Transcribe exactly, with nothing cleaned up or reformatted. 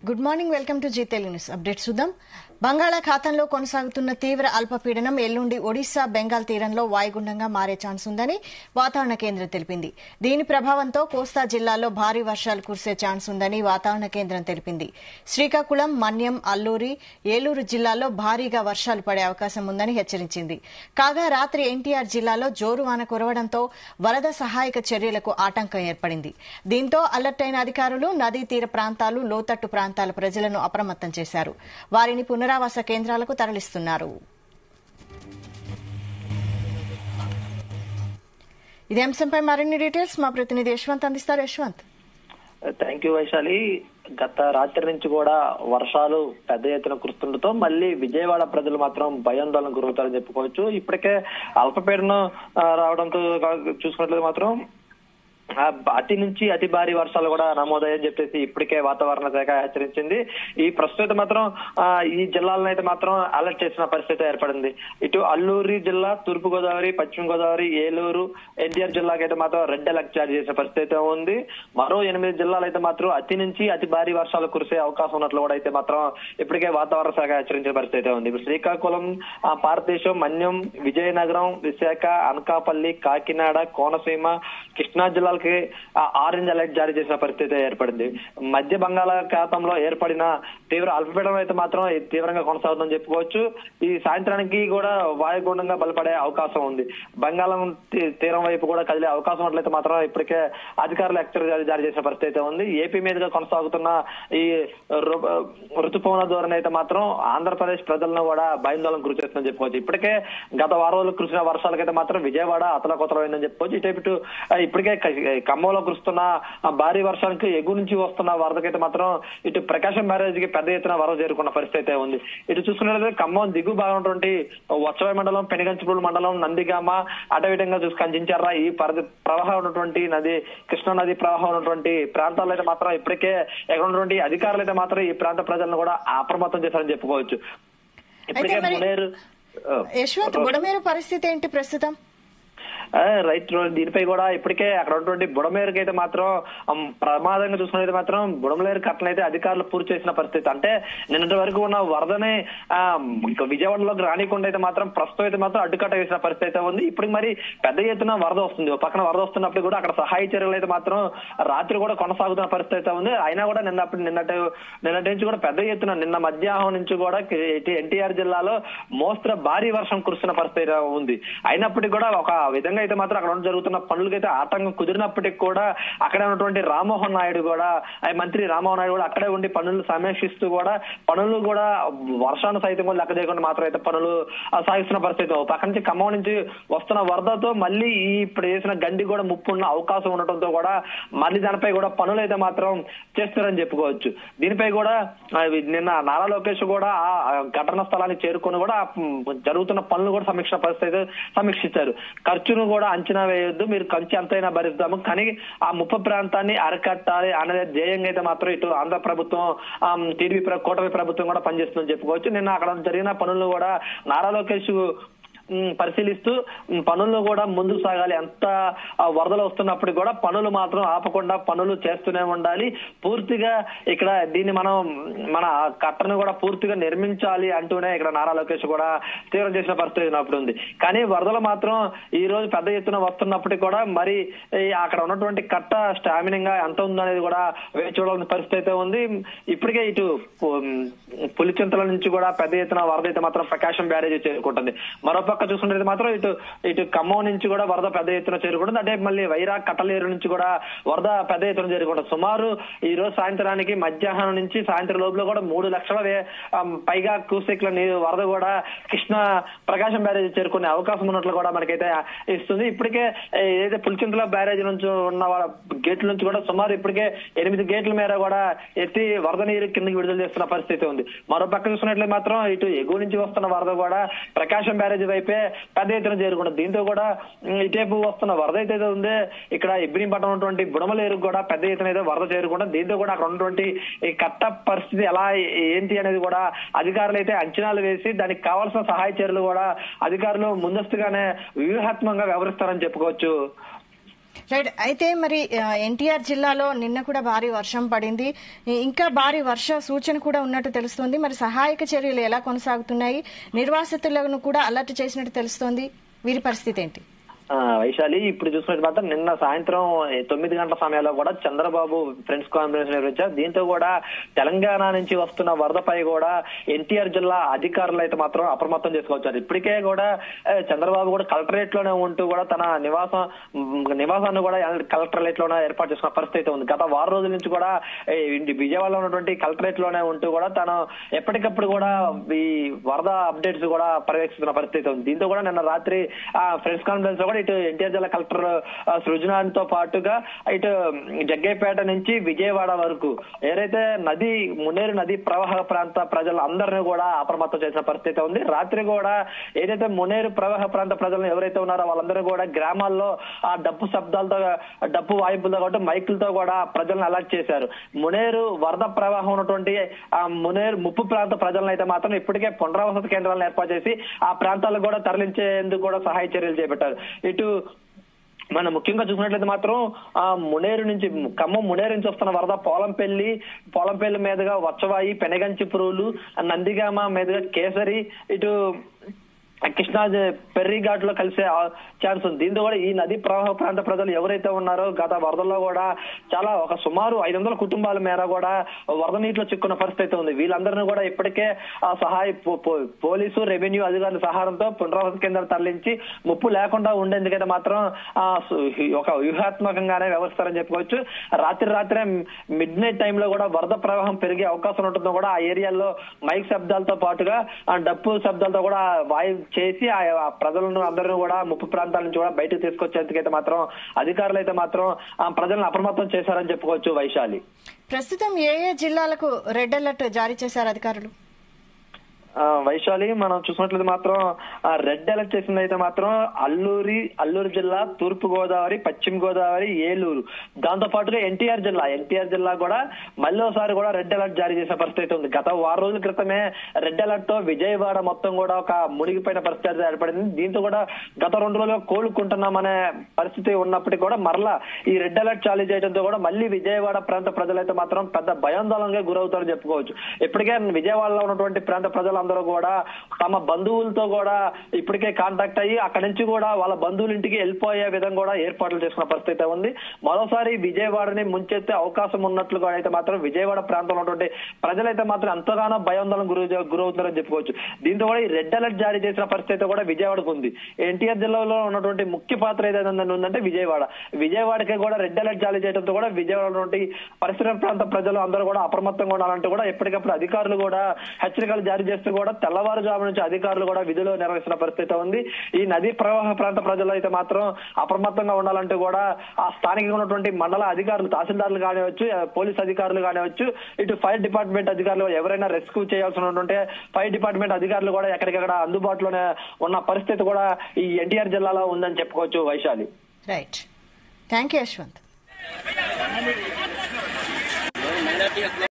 Good morning, welcome to Zee Telugu news update. చూద్దాం. బంగాళాఖాతంలో కొనసాగుతున్న తీవ్ర అల్పపీడనం ఎల్లుండి ఒడిశా బెంగాల్ తీరంలో వాయుగుండంగా మారే ఛాన్స్ ఉందని వాతావరణ కేంద్రం తెలిపింది. దీని ప్రభావంతో కోస్తా జిల్లాల్లో భారీ వర్షాలు కురిసే ఛాన్స్ ఉందని వాతావరణ కేంద్రం తెలిపింది. శ్రీకాకుళం, మన్యం, అల్లూరి, ఏలూరు జిల్లాల్లో భారీగా వర్షాలు పడే అవకాశం ఉందని హెచ్చరించింది. కాగా రాత్రి ఎన్టీఆర్ జిల్లాలో జోరు వాన కురవడంతో వరద సహాయక చర్యలకు ఆటంకం ఏర్పడింది. దీంతో అలర్ట్ అయిన అధికారులు నదీ తీర ప్రాంతాలు, లోతట్టు ప్రాంతాల ప్రజలను అప్రమత్తం చేశారు. వారిని పునరావాస కేంద్రాలకు తరలిస్తున్నారు. ఇదే అంశంపై మరిన్ని డీటెయిల్స్ మా ప్రతినిధి యశ్వంత్ అందిస్తారు. యశ్వంత్. Thank you Vaishali. గత రాత్రి నుంచి కూడా వర్షాలు పెద్ద ఎత్తున కురుస్తుండటంతో మళ్ళీ విజయవాడ ప్రజలు మాత్రం భయాందోళన గురవుతారని చెప్పుకోవచ్చు. ఇప్పటికే అల్పపీడనం రావడంతో చూసుకున్నట్లయితే మాత్రం అతి నుంచి అతి భారీ వర్షాలు కూడా నమోదయ్యని చెప్పేసి ఇప్పటికే వాతావరణ శాఖ హెచ్చరించింది. ఈ ప్రస్తుతం మాత్రం ఈ జిల్లాలను అయితే మాత్రం అలర్ట్ చేసిన పరిస్థితి ఏర్పడింది. ఇటు అల్లూరి జిల్లా, తూర్పు గోదావరి, పశ్చిమ గోదావరి, ఏలూరు, ఎన్టీఆర్ జిల్లాకి అయితే మాత్రం రెడ్ అలర్ట్ జారీ చేసిన పరిస్థితి ఉంది. మరో ఎనిమిది జిల్లాలు అయితే మాత్రం అతి నుంచి అతి భారీ వర్షాలు కురిసే అవకాశం ఉన్నట్లు కూడా అయితే మాత్రం ఇప్పటికే వాతావరణ శాఖ హెచ్చరించిన పరిస్థితి ఉంది. శ్రీకాకుళం, భారతదేశం, మన్యం, విజయనగరం, విశాఖ, అనకాపల్లి, కాకినాడ, కోనసీమ, కృష్ణా జిల్లాలకు ఆరెంజ్ అలర్ట్ జారీ చేసిన పరిస్థితి ఏర్పడింది. మధ్య బంగాళాఖాతంలో ఏర్పడిన తీవ్ర అల్పపీడనం అయితే మాత్రం తీవ్రంగా కొనసాగుతుందని చెప్పుకోవచ్చు. ఈ సాయంత్రానికి కూడా వాయుగుండంగా బలపడే అవకాశం ఉంది. బంగాళం తీరం వైపు కూడా కదిలే అవకాశం ఉన్నట్లయితే మాత్రం ఇప్పటికే అధికారులు హెచ్చరిక జారీ చేసిన పరిస్థితి ఉంది. ఏపీ మీదుగా కొనసాగుతున్న ఈ ఋతుపవన ధోరణి అయితే మాత్రం ఆంధ్రప్రదేశ్ ప్రజలను కూడా భయాందోళన గురి చేస్తుందని చెప్పుకోవచ్చు. ఇప్పటికే గత వారం రోజులు కురిసిన వర్షాలకైతే మాత్రం విజయవాడ అతలకొతలమైందని చెప్పుకోవచ్చు. ఇటు ఇప్పటికే ఖమ్మంలో కురుస్తున్న భారీ వర్షానికి ఎగువ నుంచి వస్తున్న వరదకైతే మాత్రం ఇటు ప్రకాశం బ్యారేజ్ కి పెద్ద ఎత్తున వరద చేరుకున్న పరిస్థితి ఉంది. ఇటు చూసుకున్నట్లయితే ఖమ్మం దిగువ భాగం ఉన్నటువంటి వచ్చవాయి మండలం, పెనుగంచిప్రోలు మండలం, నందిగామ, అటవిధంగా చూసి కంచించారా ఈ ప్రవాహం ఉన్నటువంటి నది, కృష్ణా నది ప్రవాహం ఉన్నటువంటి ప్రాంతాల్లో అయితే మాత్రం ఇప్పటికే ఎక్కడ ఉన్నటువంటి అధికారులు అయితే మాత్రం ఈ ప్రాంత ప్రజలను కూడా అప్రమత్తం చేశారని చెప్పుకోవచ్చు. ఇప్పటికే బుడేరు యశ్వంత్, బుడమేరు పరిస్థితి ఏంటి ప్రస్తుతం? రైట్, దీనిపై కూడా ఇప్పటికే అక్కడ ఉన్నటువంటి బుడమేరుకి అయితే మాత్రం ప్రమాదంగా చూసుకునేది మాత్రం బుడమలేరు కట్టను అయితే అధికారులు పూర్తి చేసిన పరిస్థితి. అంటే నిన్నటి వరకు ఉన్న వరదని ఆ విజయవాడలోకి రానికుండా అయితే మాత్రం ప్రస్తుతం అయితే మాత్రం అడ్డుకట్ట వేసిన పరిస్థితి అయితే ఉంది. ఇప్పుడు మరి పెద్ద ఎత్తున వరద వస్తుంది. పక్కన వరద వస్తున్నప్పుడు కూడా అక్కడ సహాయ చర్యలు అయితే మాత్రం రాత్రి కూడా కొనసాగుతున్న పరిస్థితి అయితే ఉంది. అయినా కూడా నిన్నప్పుడు నిన్నటి నిన్నటి నుంచి కూడా పెద్ద ఎత్తున నిన్న మధ్యాహ్నం నుంచి కూడా ఎన్టీఆర్ జిల్లాలో మోస్తరు భారీ వర్షం కురుస్తున్న పరిస్థితి ఉంది. అయినప్పటికీ కూడా ఒక విధంగా అయితే మాత్రం అక్కడ జరుగుతున్న పనులకైతే ఆటంకం కుదిరినప్పటికీ కూడా అక్కడే ఉన్నటువంటి రామ్మోహన్ నాయుడు కూడా మంత్రి రామ్మోహన్ నాయుడు కూడా అక్కడే ఉండి పనులు సమీక్షిస్తూ కూడా పనులు కూడా వర్షాన్ని సైతం కూడా లెక్క చేయకుండా మాత్రం అయితే పనులు సాగిస్తున్న పరిస్థితి. పక్క నుంచి ఖమ్మం నుంచి వస్తున్న వరదతో మళ్ళీ ఈ ఇప్పుడు వేసిన గండి కూడా ముప్పు ఉన్న అవకాశం ఉండటంతో కూడా మళ్ళీ దానిపై కూడా పనులు అయితే మాత్రం చేస్తారని చెప్పుకోవచ్చు. దీనిపై కూడా నిన్న నారా లోకేష్ కూడా ఆ ఘటనా స్థలానికి చేరుకొని కూడా జరుగుతున్న పనులు కూడా సమీక్ష పరిస్థితి సమీక్షించారు. ఖర్చును కూడా అంచనా వేయొద్దు, మీరు ఖర్చు ఎంతైనా భరిస్తాము, కానీ ఆ ముప్ప ప్రాంతాన్ని అరకట్టాలి అనేది ధ్యేయంగా అయితే మాత్రం ఇటు ఆంధ్ర ప్రభుత్వం, టీడీపీ కూటమి ప్రభుత్వం కూడా పనిచేస్తుందని చెప్పుకోవచ్చు. నిన్న అక్కడ జరిగిన పనులు కూడా నారా లోకేష్ పరిశీలిస్తూ పనులను కూడా ముందుకు సాగాలి. ఎంత వరదలు వస్తున్నప్పుడు కూడా పనులు మాత్రం ఆపకుండా పనులు చేస్తూనే ఉండాలి. పూర్తిగా ఇక్కడ దీన్ని మనం మన కట్టను కూడా పూర్తిగా నిర్మించాలి అంటూనే ఇక్కడ నారా లోకేష్ కూడా తీవ్రం చేసిన పరిస్థితి ఉన్నప్పుడు ఉంది. కానీ వరదలు మాత్రం ఈ రోజు పెద్ద ఎత్తున వస్తున్నప్పటికీ కూడా మరి అక్కడ ఉన్నటువంటి కట్ట స్టామినింగా ఎంత ఉందనేది కూడా వేచి చూడాల్సిన పరిస్థితి అయితే ఉంది. ఇప్పటికే ఇటు పులిచింతల నుంచి కూడా పెద్ద ఎత్తున వరద అయితే మాత్రం ప్రకాశం బ్యారేజ్ చేరుకుంటుంది. మరోపక్క చూసుకుంటే మాత్రం ఇటు ఇటు ఖమ్మం నుంచి కూడా వరద పెద్ద ఎత్తున చేరుకుంటుంది. అంటే మళ్ళీ వైరా కట్టలేరు నుంచి కూడా వరద పెద్ద ఎత్తున చేరుకుంటుంది. సుమారు ఈ రోజు సాయంత్రానికి మధ్యాహ్నం నుంచి సాయంత్రం లోపల కూడా మూడు లక్షల పైగా క్యూసెక్ల నీరు వరద కూడా కృష్ణా ప్రకాశం బ్యారేజ్ చేరుకునే అవకాశం ఉన్నట్లు కూడా మనకైతే ఇస్తుంది. ఇప్పటికే ఏదైతే పులిచింతల బ్యారేజ్ నుంచి ఉన్న గేట్ల నుంచి కూడా సుమారు ఇప్పటికే ఎనిమిది గేట్ల మేర కూడా ఎత్తి వరద నీరు కిందకి విడుదల చేస్తున్న పరిస్థితి ఉంది. మరో పక్క చూసుకున్నట్లయితే మాత్రం ఇటు ఎగువ నుంచి వస్తున్న వరద కూడా ప్రకాశం బ్యారేజ్ వైపే పెద్ద ఎత్తున చేరుకుంటుంది. దీంతో కూడా ఇటేపు వస్తున్న వరద అయితే ఉంది ఇక్కడ ఇబ్రహీంపట్నం ఉన్నటువంటి బుడమలేరు కూడా పెద్ద ఎత్తున అయితే వరద చేరుకుంటుంది. దీంతో కూడా అక్కడ ఉన్నటువంటి ఈ కట్ట పరిస్థితి ఎలా ఏంటి అనేది కూడా అధికారులు అయితే అంచనాలు వేసి దానికి కావాల్సిన సహాయ చర్యలు కూడా అధికారులు ముందస్తుగానే వ్యూహాత్మకంగా వ్యవహరిస్తారని చెప్పుకోవచ్చు. రైట్. అయితే మరి ఎన్టీఆర్ జిల్లాలో నిన్న కూడా భారీ వర్షం పడింది, ఇంకా భారీ వర్ష సూచన కూడా ఉన్నట్టు తెలుస్తోంది. మరి సహాయక చర్యలు ఎలా కొనసాగుతున్నాయి? నిర్వాసితులను కూడా అలర్ట్ చేసినట్టు తెలుస్తోంది. వీరి పరిస్థితి ఏంటి? వైశాలి, ఇప్పుడు చూసినట్టు మాత్రం నిన్న సాయంత్రం తొమ్మిది గంటల సమయంలో కూడా చంద్రబాబు ఫ్రెండ్స్ కాన్ఫరెన్స్ నిర్వహించారు. దీంతో కూడా తెలంగాణ నుంచి వస్తున్న వరదపై కూడా ఎన్టీఆర్ జిల్లా అధికారులు అయితే మాత్రం అప్రమత్తం చేసుకోవచ్చారు. ఇప్పటికే కూడా చంద్రబాబు కూడా కలెక్టరేట్ లోనే ఉంటూ కూడా తన నివాసం నివాసాన్ని కూడా కలెక్టరేట్ లోనే ఏర్పాటు చేసుకున్న పరిస్థితి ఉంది. గత వారం రోజుల నుంచి కూడా విజయవాడలో ఉన్నటువంటి కలెక్టరేట్ లోనే ఉంటూ కూడా తను ఎప్పటికప్పుడు కూడా ఈ వరద అప్డేట్స్ కూడా పర్యవేక్షిస్తున్న పరిస్థితి ఉంది. దీంతో కూడా నిన్న రాత్రి ఆ ఫ్రెండ్స్ కాన్ఫరెన్స్ లో కూడా ఇటు ఎన్టీఆర్ జిల్లా కలెక్టర్ సృజనాతో పాటుగా ఇటు జగ్గైపేట నుంచి విజయవాడ వరకు ఏదైతే నది మున్నేరు నది ప్రవాహ ప్రాంత ప్రజలందరినీ కూడా అప్రమత్తం చేసిన పరిస్థితి ఉంది. రాత్రి కూడా ఏదైతే మున్నేరు ప్రవాహ ప్రాంత ప్రజలను ఎవరైతే ఉన్నారో వాళ్ళందరూ కూడా గ్రామాల్లో ఆ డప్పు శబ్దాలతో డప్పు వాయింపులతో కాబట్టి మైకులతో కూడా ప్రజలను అలర్ట్ చేశారు. మున్నేరు వరద ప్రవాహం ఉన్నటువంటి ఆ మున్నేరు ముప్పు ప్రాంత ప్రజలను అయితే మాత్రం ఇప్పటికే పునరావాస కేంద్రాలను ఏర్పాటు చేసి ఆ ప్రాంతాలకు కూడా తరలించేందుకు కూడా సహాయ చర్యలు చేపట్టారు. ఇటు మనం ముఖ్యంగా చూసినట్లయితే మాత్రం ఆ మునేరు నుంచి ఖమ్మం మునేరు నుంచి వస్తున్న వరద పోలంపల్లి పోలంపల్లి మీదుగా వచ్చవాయి, పెనగంచిపురులు, నందిగామ మీదుగా కేసరి, ఇటు కృష్ణా పెర్రీ ఘాట్ లో కలిసే ఛాన్స్ ఉంది. దీంతో కూడా ఈ నది ప్రవాహ ప్రాంత ప్రజలు ఎవరైతే ఉన్నారో గత వరదల్లో కూడా చాలా ఒక సుమారు ఐదు వందల కుటుంబాల మేర కూడా వరద నీటిలో చిక్కున్న పరిస్థితి ఉంది. వీళ్ళందరినీ కూడా ఇప్పటికే ఆ సహాయ పోలీసు రెవెన్యూ అధికారుల సహాయంతో పునరావాస కేంద్రాలు తరలించి ముప్పు లేకుండా ఉండేందుకైతే మాత్రం ఆ ఒక వ్యూహాత్మకంగానే వ్యవహరిస్తారని చెప్పుకోవచ్చు. రాత్రి రాత్రే మిడ్ నైట్ టైంలో కూడా వరద ప్రవాహం పెరిగే అవకాశం ఉంటుందో కూడా ఆ ఏరియాలో మైక్ శబ్దాలతో పాటుగా ఆ డప్పు శబ్దాలతో కూడా వాయు చేసి ఆ ప్రజలను అందరినీ కూడా ముప్పు ప్రాంతాల నుంచి కూడా బయటకు తీసుకొచ్చేందుకైతే మాత్రం అధికారులు అయితే మాత్రం ఆ ప్రజలను అప్రమత్తం చేశారని చెప్పుకోవచ్చు. వైశాలి, ప్రస్తుతం ఏ ఏ జిల్లాలకు రెడ్ అలర్ట్ జారీ చేశారు అధికారులు? వైశాలి, మనం చూసినట్లయితే మాత్రం రెడ్ అలర్ట్ చేసింది అయితే మాత్రం అల్లూరి అల్లూరు జిల్లా, తూర్పు గోదావరి, పశ్చిమ గోదావరి, ఏలూరు, దాంతో పాటుగా ఎన్టీఆర్ జిల్లా ఎన్టీఆర్ జిల్లా కూడా మళ్ళీసారి కూడా రెడ్ అలర్ట్ జారీ చేసిన పరిస్థితి ఉంది. గత వారం రోజుల క్రితమే రెడ్ అలర్ట్ తో విజయవాడ మొత్తం కూడా ఒక మునిగిపోయిన పరిస్థితి ఏర్పడింది. దీంతో కూడా గత రెండు రోజులుగా కోలుకుంటున్నామనే పరిస్థితి ఉన్నప్పటికీ కూడా మరలా ఈ రెడ్ అలర్ట్ జారీ చేయడంతో కూడా మళ్ళీ విజయవాడ ప్రాంత ప్రజలైతే మాత్రం పెద్ద భయాందోళనగా గురవుతారని చెప్పుకోవచ్చు. ఇప్పటికే విజయవాడలో ఉన్నటువంటి ప్రాంత ప్రజలు అందరూ కూడా తమ బంధువులతో కూడా ఇప్పటికే కాంటాక్ట్ అయ్యి అక్కడి నుంచి కూడా వాళ్ళ బంధువుల ఇంటికి వెళ్ళిపోయే విధంగా కూడా ఏర్పాట్లు చేసుకున్న పరిస్థితి ఉంది. మరోసారి విజయవాడని ముంచెత్తే అవకాశం ఉన్నట్లుగా అయితే మాత్రం విజయవాడ ప్రాంతంలో ఉన్నటువంటి ప్రజలైతే మాత్రం ఎంతగానో భయాందోళన గురి గురవుతున్నారని చెప్పుకోవచ్చు. దీంతో కూడా ఈ రెడ్ అలర్ట్ జారీ చేసిన పరిస్థితి కూడా విజయవాడకు ఉంది. ఎన్టీఆర్ జిల్లాలో ఉన్నటువంటి ముఖ్య పాత్ర ఏదైతే ఉందంటే విజయవాడ విజయవాడకి కూడా రెడ్ అలర్ట్ జారీ చేయడంతో కూడా విజయవాడ నుండి పరిసర ప్రాంత ప్రజలు అందరూ కూడా అప్రమత్తంగా ఉండాలంటూ కూడా ఎప్పటికప్పుడు అధికారులు కూడా హెచ్చరికలు జారీ చేస్తూ కూడా తెల్లవారుజాము నుంచి అధికారులు కూడా విధులు నిర్వహిస్తున్న పరిస్థితి ఉంది. ఈ నదీ ప్రవాహ ప్రాంత ప్రజలు అయితే మాత్రం అప్రమత్తంగా ఉండాలంటూ కూడా ఆ స్థానికంగా ఉన్నటువంటి మండల అధికారులు, తహసీల్దార్లు కానివచ్చు, పోలీస్ అధికారులు కానివచ్చు, ఇటు ఫైర్ డిపార్ట్మెంట్ అధికారులు ఎవరైనా రెస్క్యూ చేయాల్సినటువంటి ఫైర్ డిపార్ట్మెంట్ అధికారులు కూడా ఎక్కడికక్కడ అందుబాటులోనే ఉన్న పరిస్థితి కూడా ఈ ఎన్టీఆర్ జిల్లాలో ఉందని చెప్పుకోవచ్చు. Vaishali, right, thank you Yashwant.